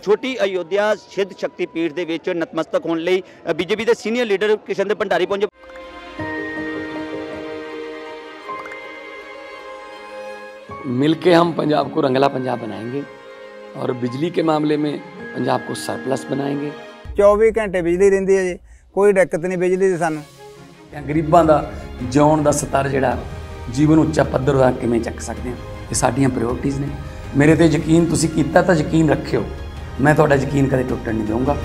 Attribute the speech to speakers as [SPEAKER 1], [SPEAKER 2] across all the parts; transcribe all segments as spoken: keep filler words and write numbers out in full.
[SPEAKER 1] छोटी अयोध्या सिद्ध शक्तिपीठ ਦੇ ਵਿੱਚ ਨਤਮਸਤਕ ਹੋਣ ਲਈ ਬੀਜੇਪੀ ਦੇ ਸੀਨੀਅਰ ਲੀਡਰ ਕਿਸ਼ਨ ਦੇ ਭੰਡਾਰੀ ਪਹੁੰਚੇ।
[SPEAKER 2] मिलके हम पंजाब को रंगला पंजाब बनाएंगे और बिजली के मामले में पंजाब को सरप्लस बनाएंगे।
[SPEAKER 3] चौबीस घंटे बिजली रहिंदी है जी, कोई दिक्कत नहीं बिजली दी सानू।
[SPEAKER 2] गरीबां दा जिउण दा स्तर जिहड़ा जीवन उच्चा पद्धर दा किवें चक सकदे हां, ये साडीआं प्रायोरिटीज़ ने। मेरे ते यकीन तुसीं कीता तां यकीन रखियो, मैं तुहाडा यकीन कदे टुटण नहीं दूंगा।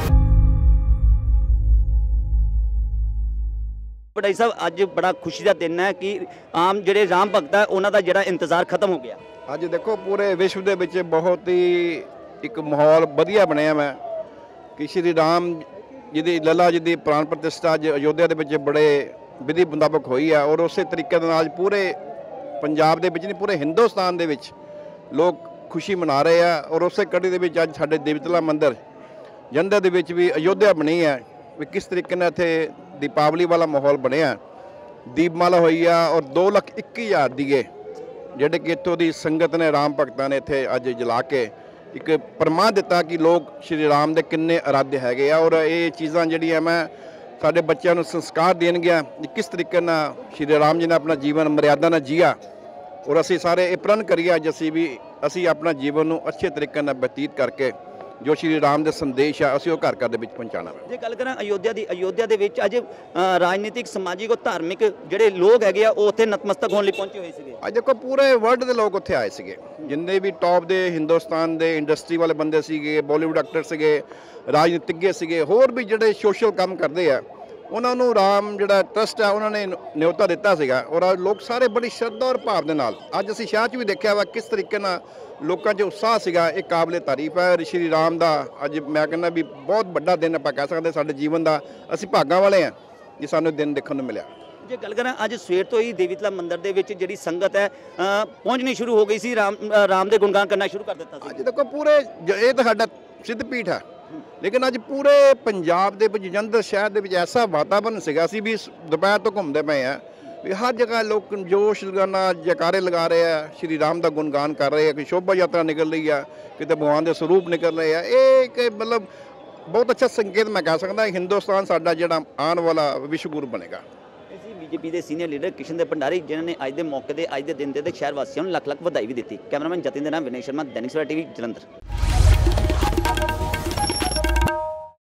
[SPEAKER 1] ਵਡਾਈ ਸਾਹਿਬ ਅੱਜ ਬੜਾ ਖੁਸ਼ੀ ਦਾ ਦਿਨ ਹੈ ਕਿ ਆਮ ਜਿਹੜੇ ਰਾਮ ਭਗਤ ਹੈ ਉਹਨਾਂ ਦਾ ਜਿਹੜਾ ਇੰਤਜ਼ਾਰ ਖਤਮ ਹੋ ਗਿਆ।
[SPEAKER 4] ਅੱਜ ਦੇਖੋ ਪੂਰੇ ਵਿਸ਼ਵ ਦੇ ਵਿੱਚ ਬਹੁਤ ਹੀ ਇੱਕ ਮਾਹੌਲ ਵਧੀਆ ਬਣਿਆ ਮੈਂ ਕਿ ਸ਼੍ਰੀ ਰਾਮ ਜੀ ਦੀ ਲੱਲਾ ਜੀ ਦੀ ਪ੍ਰਾਣ ਪ੍ਰਤਿਸ਼ਠਾ ਅੱਜ ਅਯੋਧਿਆ ਦੇ ਵਿੱਚ ਬੜੇ ਵਿਧੀ ਮੁਤਾਬਕ ਹੋਈ ਹੈ ਔਰ ਉਸੇ ਤਰੀਕੇ ਦੇ ਨਾਲ ਪੂਰੇ ਪੰਜਾਬ ਦੇ ਵਿੱਚ ਨਹੀਂ ਪੂਰੇ ਹਿੰਦੁਸਤਾਨ ਦੇ ਵਿੱਚ ਲੋਕ ਖੁਸ਼ੀ ਮਨਾ ਰਹੇ ਆ ਔਰ ਉਸੇ ਕੜੀ ਦੇ ਵਿੱਚ ਅੱਜ ਸਾਡੇ ਦੇਵਤਲਾ ਮੰਦਿਰ ਜੰਦਰ ਦੇ ਵਿੱਚ ਵੀ ਅਯੋਧਿਆ ਬਣੀ ਹੈ ਵੀ ਕਿਸ ਤਰੀਕੇ ਨਾਲ ਇੱਥੇ ਦੀਪਾਵਲੀ ਵਾਲਾ ਮਾਹੌਲ ਬਣਿਆ। ਦੀਪਮਾਲਾ ਹੋਈ ਆ ਔਰ ਦੋ ਲੱਖ ਇੱਕੀ ਹਜ਼ਾਰ ਦੀਏ ਜਿਹੜੇ ਕਿ ਇੱਥੋਂ ਦੀ ਸੰਗਤ ਨੇ ਰਾਮ ਭਗਤਾਂ ਨੇ ਇੱਥੇ ਅੱਜ ਜਲਾ ਕੇ ਇੱਕ ਪ੍ਰਮਾਣ ਦਿੱਤਾ ਕਿ ਲੋਕ ਸ਼੍ਰੀ ਰਾਮ ਦੇ ਕਿੰਨੇ ਅਰਾਧੇ ਹੈਗੇ ਆ ਔਰ ਇਹ ਚੀਜ਼ਾਂ ਜਿਹੜੀਆਂ ਮੈਂ ਸਾਡੇ ਬੱਚਿਆਂ ਨੂੰ ਸੰਸਕਾਰ ਦੇਣਗੀਆਂ ਕਿਸ ਤਰੀਕੇ ਨਾਲ ਸ਼੍ਰੀ ਰਾਮ ਜੀ ਨੇ ਆਪਣਾ ਜੀਵਨ ਮਰਿਆਦਾ ਨਾਲ ਜੀਆ ਔਰ ਅਸੀਂ ਸਾਰੇ ਇਹ ਪ੍ਰਣ ਕਰੀਏ ਅੱਜ ਅਸੀਂ ਵੀ ਅਸੀਂ ਆਪਣਾ ਜੀਵਨ ਨੂੰ ਅੱਛੇ ਤਰੀਕੇ ਨਾਲ ਬਤੀਤ ਕਰਕੇ ਜੋ ਸ਼੍ਰੀ ਰਾਮ ਦੇ ਸੰਦੇਸ਼ ਆ ਅਸੀਂ ਉਹ ਘਰ ਘਰ ਦੇ ਵਿੱਚ ਪਹੁੰਚਾਉਣਾ।
[SPEAKER 1] ਜੇ ਗੱਲ ਕਰਾਂ ਅਯੋਧਿਆ ਦੀ, ਅਯੋਧਿਆ ਦੇ ਵਿੱਚ ਅੱਜ ਰਾਜਨੀਤਿਕ ਸਮਾਜਿਕ ਔਰ ਧਾਰਮਿਕ ਜਿਹੜੇ ਲੋਕ ਹੈਗੇ ਆ ਉਹ ਉੱਥੇ ਨਤਮਸਤਕ ਹੋਣ ਲਈ ਪਹੁੰਚੇ ਹੋਏ ਸੀਗੇ।
[SPEAKER 4] ਅੱਜ ਦੇਖੋ ਪੂਰੇ ਵਰਲਡ ਦੇ ਲੋਕ ਉੱਥੇ ਆਏ ਸੀਗੇ, ਜਿੰਨੇ ਵੀ ਟੌਪ ਦੇ ਹਿੰਦੁਸਤਾਨ ਦੇ ਇੰਡਸਟਰੀ ਵਾਲੇ ਬੰਦੇ ਸੀਗੇ, ਬਾਲੀਵੁੱਡ ਐਕਟਰ ਸੀਗੇ, ਰਾਜਨੀਤਿਕ ਸੀਗੇ, ਹੋਰ ਵੀ ਜਿਹੜੇ ਸੋਸ਼ਲ ਕੰਮ ਕਰਦੇ ਆ ਉਹਨਾਂ ਨੂੰ ਰਾਮ ਜਿਹੜਾ ਟਰਸਟ ਆ ਉਹਨਾਂ ਨੇ ਨਿਯੋਤਾ ਦਿੱਤਾ ਸੀਗਾ ਔਰ ਲੋਕ ਸਾਰੇ ਬੜੀ ਸ਼ਰਧਾ ਔਰ ਭਾਵ ਦੇ ਨਾਲ ਅੱਜ ਅਸੀਂ ਸ਼ਹਿਰ 'ਚ ਵੀ ਦੇਖਿਆ ਵਾ ਕਿਸ ਤਰੀਕੇ ਨਾਲ ਲੋਕਾਂ 'ਚ ਉਤਸ਼ਾਹ ਸੀਗਾ। ਇਹ ਕਾਬਲੇ ਤਾਰੀਫ ਹੈ। ਸ਼੍ਰੀ ਰਾਮ ਦਾ ਅੱਜ ਮੈਂ ਕਹਿੰਦਾ ਵੀ ਬਹੁਤ ਵੱਡਾ ਦਿਨ ਆਪਾਂ ਕਹਿ ਸਕਦੇ ਸਾਡੇ ਜੀਵਨ ਦਾ। ਅਸੀਂ ਭਾਗਾਂ ਵਾਲੇ ਹਾਂ ਕਿ ਸਾਨੂੰ ਦਿਨ ਦੇਖਣ ਨੂੰ ਮਿਲਿਆ।
[SPEAKER 1] ਜੇ ਗੱਲ ਕਰਾਂ ਅੱਜ ਸਵੇਰ ਤੋਂ ਹੀ ਦੇਵੀਤਲਾ ਮੰਦਿਰ ਦੇ ਵਿੱਚ ਜਿਹੜੀ ਸੰਗਤ ਹੈ ਪਹੁੰਚਣੀ ਸ਼ੁਰੂ ਹੋ ਗਈ ਸੀ, ਰਾਮ ਰਾਮ ਦੇ ਗੁਣਗਾਨ ਕਰਨਾ ਸ਼ੁਰੂ ਕਰ ਦਿੱਤਾ ਸੀ।
[SPEAKER 4] ਅੱਜ ਦੇਖੋ ਪੂਰੇ ਇਹ ਤਾਂ ਸਾਡਾ ਸਿੱਧ ਪੀਠ ਹੈ ਲੇਕਿਨ ਅੱਜ ਪੂਰੇ ਪੰਜਾਬ ਦੇ ਵਿੱਚ ਜਲੰਧਰ ਸ਼ਹਿਰ ਦੇ ਵਿੱਚ ਐਸਾ ਵਾਤਾਵਰਨ ਸੀਗਾ। ਅਸੀਂ ਵੀ ਦੁਪਹਿਰ ਤੋਂ ਘੁੰਮਦੇ ਪਏ ਹਾਂ ਵੀ ਹਰ ਜਗ੍ਹਾ ਲੋਕ ਜੋਸ਼ ਲਗਾਨਾ ਜੈਕਾਰੇ ਲਗਾ ਰਹੇ ਆ, ਸ਼੍ਰੀ ਰਾਮ ਦਾ ਗੁਣਗਾਨ ਕਰ ਰਹੇ ਆ, ਕਿ ਸ਼ੋਭਾ ਯਾਤਰਾ ਨਿਕਲ ਰਹੀ ਆ, ਕਿਤੇ ਭਗਵਾਨ ਦੇ ਸਰੂਪ ਨਿਕਲ ਰਹੇ ਆ। ਇਹ ਇੱਕ ਮਤਲਬ ਬਹੁਤ ਅੱਛਾ ਸੰਕੇਤ ਮੈਂ ਕਹਿ ਸਕਦਾ ਹਿੰਦੁਸਤਾਨ ਸਾਡਾ ਜਿਹੜਾ ਆਉਣ ਵਾਲਾ ਵਿਸ਼ਵ ਗੁਰੂ ਬਣੇਗਾ।
[SPEAKER 1] ਅਸੀਂ ਬੀਜੇਪੀ ਦੇ ਸੀਨੀਅਰ ਲੀਡਰ ਕਿਸ਼ਨ ਦੇ ਭੰਡਾਰੀ ਜਿਨ੍ਹਾਂ ਨੇ ਅੱਜ ਦੇ ਮੌਕੇ ਦੇ ਅੱਜ ਦੇ ਦਿਨ ਦੇ ਸ਼ਹਿਰ ਵਾਸੀਆਂ ਨੂੰ ਲੱਖ ਲੱਖ ਵਧਾਈ ਵੀ ਦਿੱਤੀ। ਕੈਮਰਾਮੈਨ ਜਤਿਨ ਦੇ ਨਾਮ ਵਿਨੇਸ਼ ਸ਼ਰਮਾ, ਦੈਨਿਕ ਸਵੇਰਾ ਟੀਵੀ, ਜਲੰਧਰ।